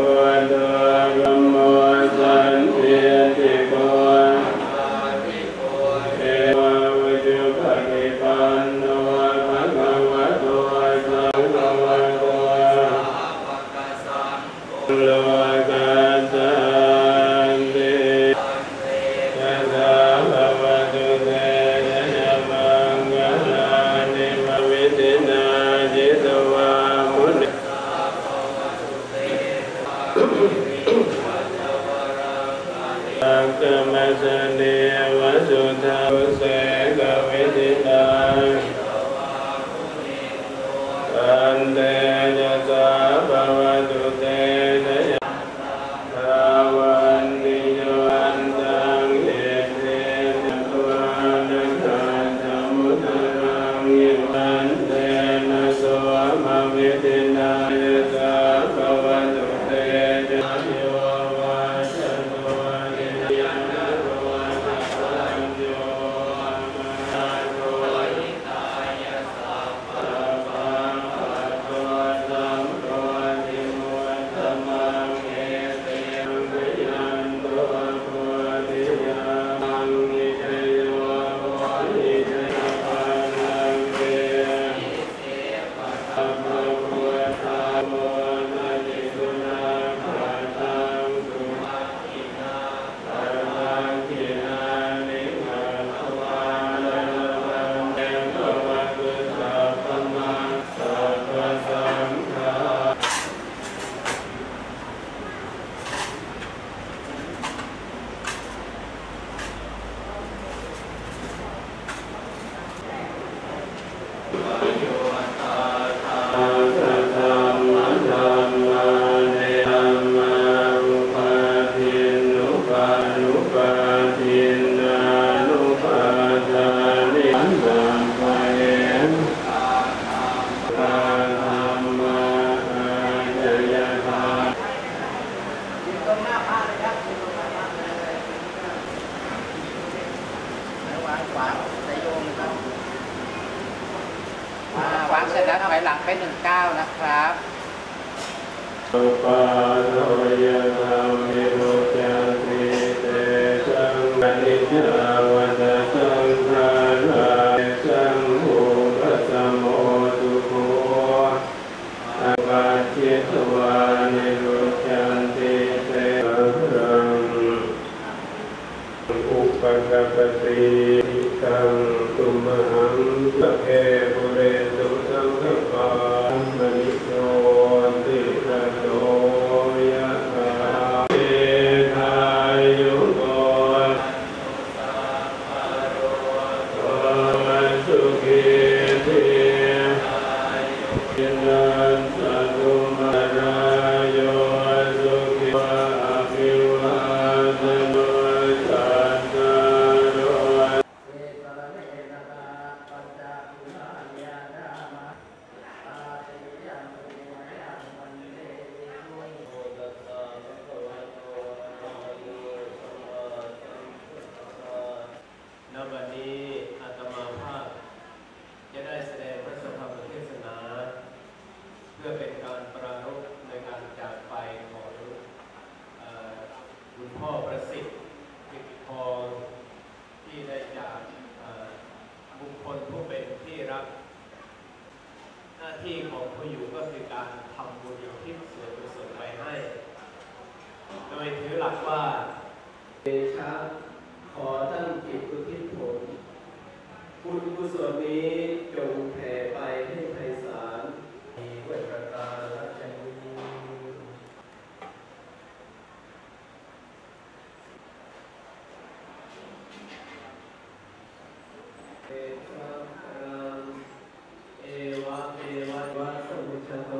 วางเสร็จแล้วถอยหลังไป19นะครับปาโนยธรรมิโรจันติเตสังกันิจาวัฏสังขาราสังโฆปัสสโมตุโฆอาวัจจิตวานิโรจันติเตรังอุปกัปปติตังตุมหังสะเพปุเรตุสังฆปามณิโยติระโสยะถาเตทายุโกสุขิเทยินันตตุมาราโยสุขิวะอภิวาทโนจัตตารโอณ บัดนี้อาตมาภาพจะได้แสดงพระธรรมเทศนาเพื่อเป็นการปรารภในการจากไปของคุณพ่อประสิทธิ์กิติพรที่ได้จากบุคคลผู้เป็นที่รักหน้าที่ของผู้อยู่ก็คือการทำบุญอุทิศส่วนกุศลไปให้โดยถือหลักว่าเดชะขอตั้งจิตอุทิศผลบุญกุศลนี้จงแผ่ไปให้ไพศาลมีเวทประกาศชนีเอชะรังเอวะเอวะวะสมุชโต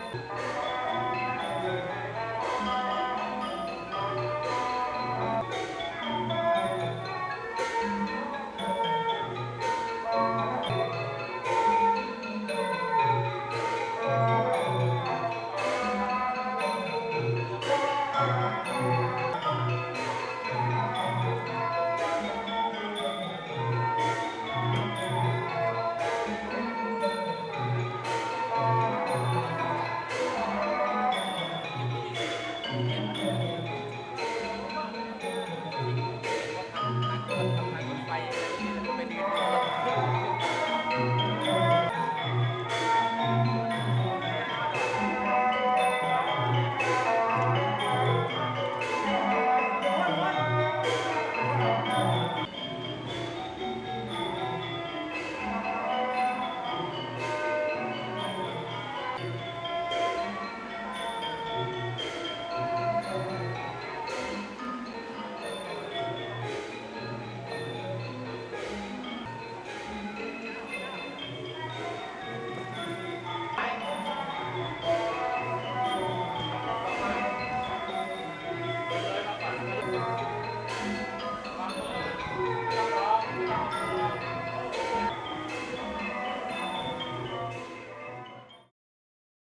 เ